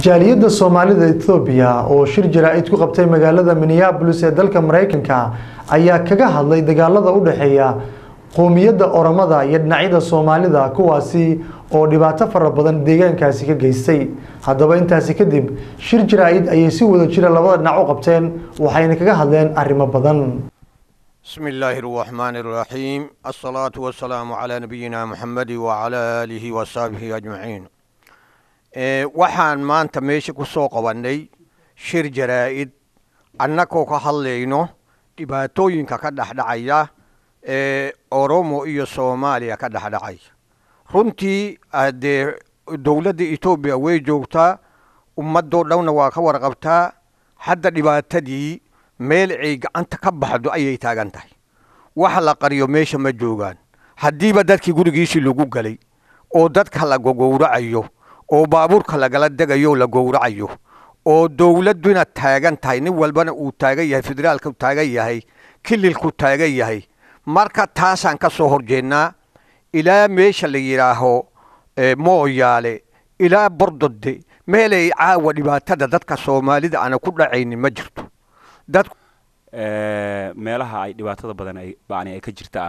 jaaliyadda Soomaalida Ethiopia oo shir jaraa'id ku qabtay magaalada Minneapolis ee dalka Mareykanka ayaa kaga hadlay dagaalada u dhaxeeya qoomiyadda Oromada iyo dhinacyada Soomaalida kuwaasi oo dhibaato fara badan deegaankaasi ka geystay. Haddaba intaasi kadib shir jaraa'id ayay si wada jira labada dhinac u qabteen waxayna kaga hadleen arrimo badan. بسم الله الرحمن الرحيم الصلاة والسلام على نبينا محمد وعلى آله وصحبه أجمعين. waxaan maanta meesha ku soo qabanay shir jaraa'id annagoo ka hadlayno dhibaatooyinka ka dhaxdhacaya Oromo iyo Soomaaliya ka dhaxdhacay. runtii dowladda Itoobiya way joogtaa, ummadoo dhawna waa ka warqabtaa, hadda dhibaatadii meel ay gacanta ka baxdo ayay taagan tahay. wax la qariyo meesha ma joogaan. haddiiba dadkii gurigiisii lagu galay oo dadka la gowracayo oo baabuurka lagala degayo la gowracayo oo dawladuna taagan tahay, nin walbana uu taagan yahay, federaalku taagan yahay, kililku taagan yahay. marka taasaan ka soo horjeednaa ilaa meesha la yiraaho mooyaale ilaa bordode meel ay caawa dhibaatada dadka Soomaalida aan ku dhacaynin ma jirto. dad meelaha ay dhibaatada badan ay ka jirtaa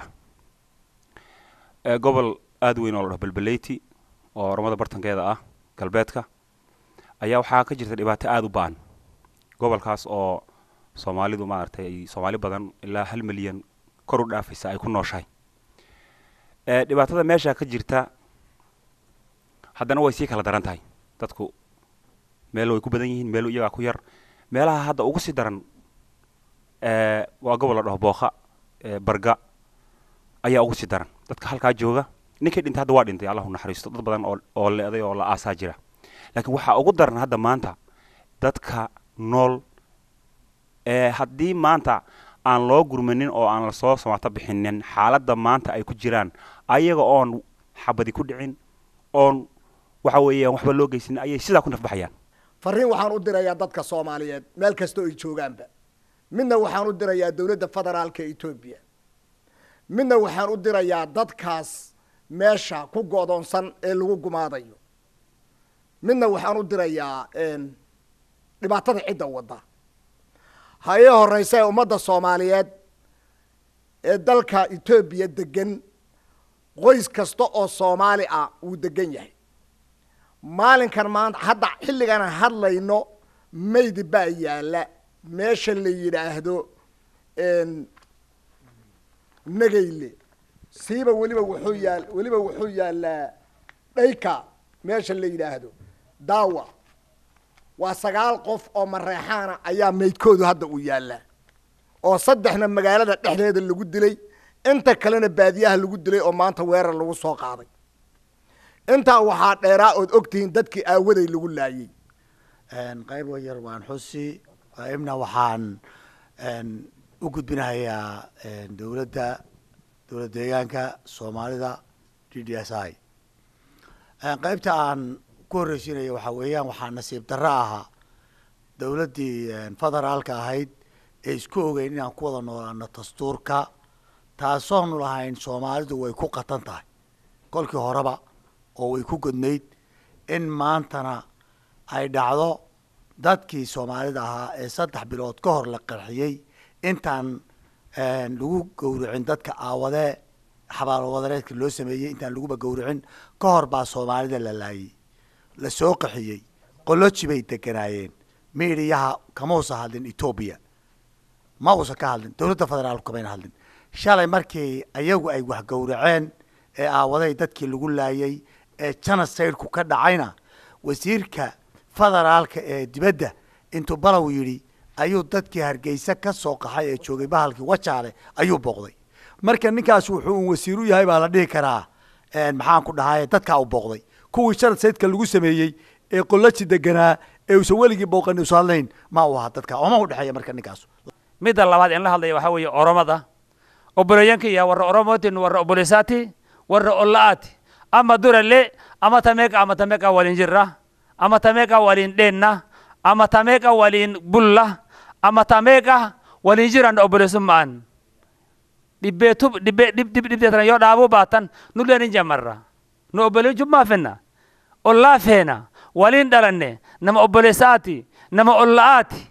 gobol aad weyn oo la balbaleyti oo Oromada bartankeeda ah galbeedka ayaa waxaa ka jirta dhibaato aad u baan. gobolkaas oo Soomaalidu maartay Soomaali badan ilaa 1 milyan kor u dhaafaysa ay ku nooshahay. dhibaatada meesha ka jirta haddana way sii kala daran tahay. dadku meel way ku badan yihiin, meel iyaga ku yar. meelaha hadda ugu sii daran waa gobol la dhaho Booqa Barga ayaa ugu sii daran. dadka halka jooga ninkii dhintay hadda waa dhintay, Allahu naxariisto. dad badan oo leeday oo la aasaa jira. laakiin waxa ugu daran hadda maanta dadka nool haddii maanta aan loo gurmanin oo aan la soo samata bixinin xaaladda maanta ay ku jiraan ayaga oon xabadi ku dhicin oon waxa weeyaan waxba loo geysin ayay sidaa ku nafbaxayaan. fariin waxaan u dirayaa dadka Soomaaliyeed meel kasta oo ay joogaanba. midna waxaan u dirayaa dawladda federaalka Itoobiya, midna waxaan u dirayaa dadkaas meesha ku go'doonsan ee lagu gumaadayo, midna waxaan u dirayaa dhibaatada cidda wada. haye horeysa ummadda Soomaaliyeed ee dalka Itoobiya degan, qoys kasta oo Soomaali ah uu degan yahay. maalinkan maanta hadda xilligan hadlayno meyd baa yaala meesha la yiraahdo Nageyle. siiba waliba wuxuu yaalaa dhayka meesha la yiraahdo Daawa. waa 9 qof oo mareexaana ayaa meydkoodu hadda u yaala, oo 3na magaalada dhexdeeda lagu dilay, inta kalena baadiyaha lagu dilay oo maanta weerar lagu soo qaaday. inta waxaa dheeraa oo ogtiin dadkii aawaday lagu laayay. qayb yar waan xusi qaybna waxaan u gudbinayaa dawladda deegaanka Soomaalida DDSI. qaybta aan ku horeysiinayo waxa weeyaan waxaa nasiib darro ahaa dawladdii federaalka ahayd ee isku ogeyn inaan ku wada noolaano dastuurka, taasoonu lahayn Soomaalidu way ku qatan tahay kolkii horeba oo way ku godnayd. in maantana ay dhacdo dadkii Soomaalida ahaa ee 3 bilood ka hor la qarxiyay intaan lagu gowracin dadka aawade xabaal wadareedka loo sameeyay, intaan lagu gowracin ka hor baa Soomaalida la laayay, la soo qaxiyay. qoloji bay deganaayeen. meediyaha kama uusan hadlin Itoobiya, ma uusan ka hadlin dawladda federaalka bayna hadlin. shalay markii ayagu ay wax gowraceen ee aawaday dadkii lagu laayay ee genocide-ku ka dhacayna, wasiirka federaalka ee dibadda intuu balaw yiri ayuu dadkii Hargeysa ka soo qaxay ee joogay bahalkii Wajaale ayuu booqday. marka ninkaas wuxuu wasiir u yahay baa la dhihi karaa maxaan ku dhahay dadka uu booqday. kuwii genocide-ka lagu sameeyay ee qoloji deganaa ee uu weligii booqan u saalayn ma uu ahaa dadka oo ma u dhaxeeya marka ninkaas. midda labaad in la hadlayo waxa weeye Oromada oboleeyanka iyo war Oromotin war obolesati war olaati ama durale ama tameka walin jirra ama tameka walin denna ama tameka walin bulla ama tameka walin jiran obolesumman dibbe tan yo dhaabo baatan nulenin jamarra no obole jumma fenna olla fena ولين دلني نما أبوليساتي نما أولاتي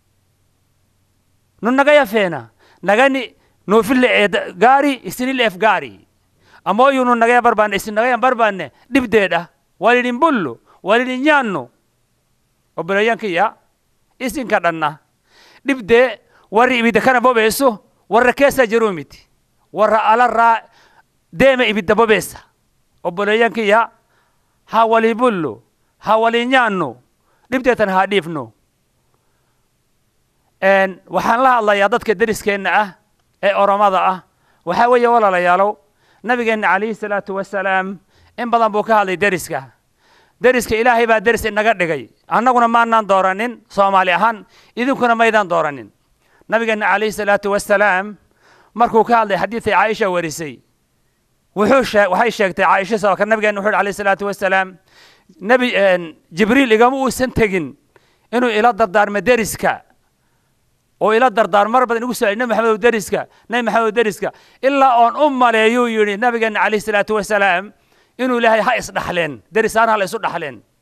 نجايا فينا نجاني نوفل غاري استنيل إف غاري أما يونو نجايا بربان استن نجايا بربان دبدة ولين بولو ولين يانو أبوليان كيا استن كدنا دبدة وري بيدكنا بوبيسو وركيسة جروميتي ورا على الرا دائما يبدأ ببيسة أبوليان كيا حاولي بولو حاولي نيانو نبدأ تنهاديفنو إن وحنا لا الله يضدك الدرس كأنه أورمضة وحاول ولا لا يالو نبينا عليه الصلاة والسلام إن بدن بوكا هذا درسك إلهي بعد درس النجار دقي أنا كنا ما ندورانين صوماليهان إذا كنا ما يدان دورانين نبينا عليه الصلاة والسلام مركو كهذا حديث عائشة ورسي وحي شيخت عائشة سواء كان نبينا نحول عليه الصلاة والسلام نبي جبريل يقامو سنتجن إنه إلى دردار مدرسك أو إلى دردار مرة بدنا نقول نبي محمد درسك نبي محمد درسك إلا أن لا يوني نبينا عليه الصلاة والسلام إنه لها هاي إصلاح لين درسان على إصلاح لين